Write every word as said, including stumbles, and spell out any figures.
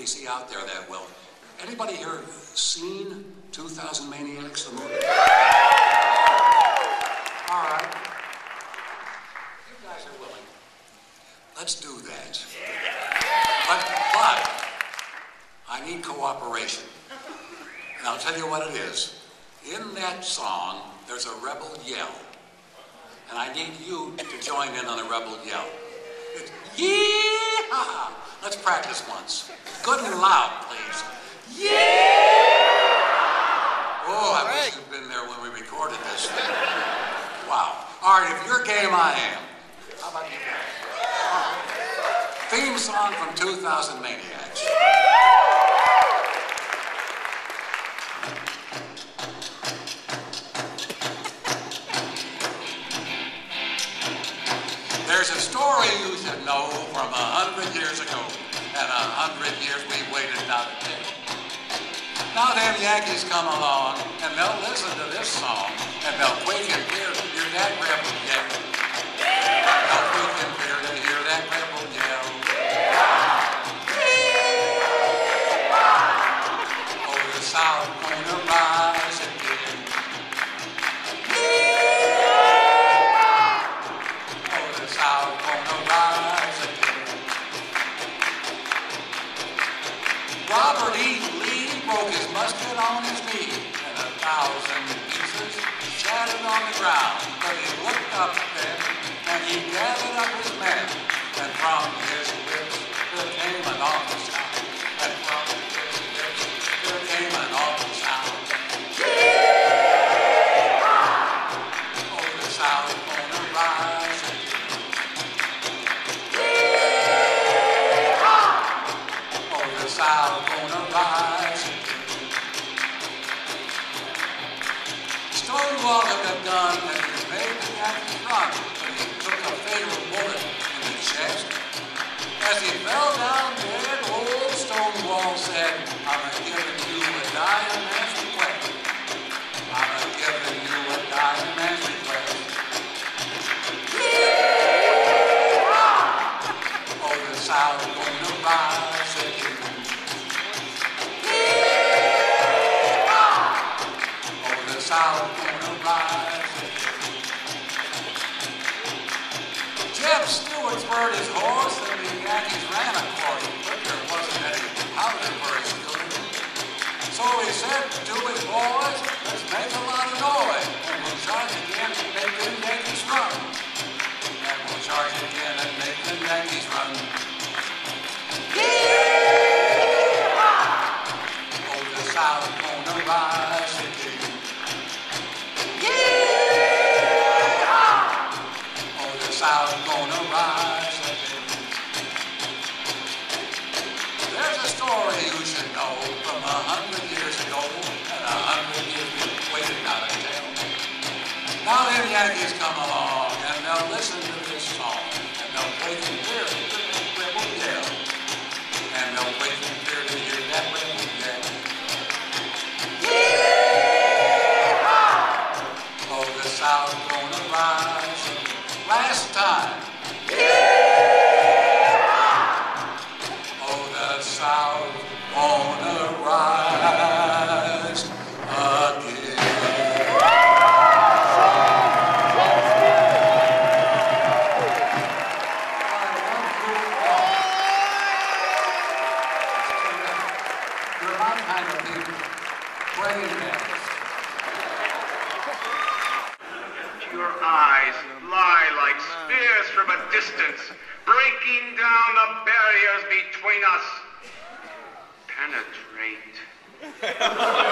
see out there that will. Anybody here seen two thousand Maniacs, the movie? All right. You guys are willing. Let's do that. But, but, I need cooperation. And I'll tell you what it is. In that song, there's a rebel yell. And I need you to join in on a rebel yell. It's, yee-haw! Let's practice once. Good and loud, please. Yeah! Oh, I wish you'd been there when we recorded this thing. Wow. All right, if you're game, I am. How about you guys? Right. Theme song from two thousand Maniacs. There's a story you should know from a hundred years ago, and a hundred years we waited not a day. Now them Yankees come along, and they'll listen to this song, and they'll quake in fear to hear that rebel yell. They'll quake in fear to hear that rebel yell. Oh, the South gonna rise again. Oh, the South gonna rise again. Robert E. Lee broke his musket on his knee, and a thousand pieces shattered on the ground. But he looked up then, and he gathered up his men, and from his lips there came an awful sound. And from his lips there came an awful sound. Yeah! Oh, the South gonna rise again. Yeah! Oh, the South gonna rise again. Stonewall had a gun and he made the Yankees run, but he took a fatal bullet in the chest. As he fell down dead, old Stonewall said, I'm a-giving you a dying man's request. I'm a-giving you a dying man's request. Yeah! Oh, the South gonna rise again. South gonna rise again. Jeff Stewart's spurred his horse and the Yankees ran a course, but there wasn't any powder for his shooting. So he said to his boys, let's make a lot of noise, and we'll charge again and make the Yankees run. And we'll charge again and make the Yankees run. Yeah! Oh, the South gonna rise again. South gonna rise again. There's a story you should know from a hundred years ago, and a hundred years we waited not to tell. Now them Yankees come along, and they'll listen to this song, and they'll wait in fear to hear that rebel yell, and they'll wait in fear to hear that rebel yell. Yeah! Oh, the South gonna rise again. Last time. Yeah! Oh, the South gonna rise again. You're my kind of people. Praying hands. Your eyes lie like spears from a distance, breaking down the barriers between us. Penetrate.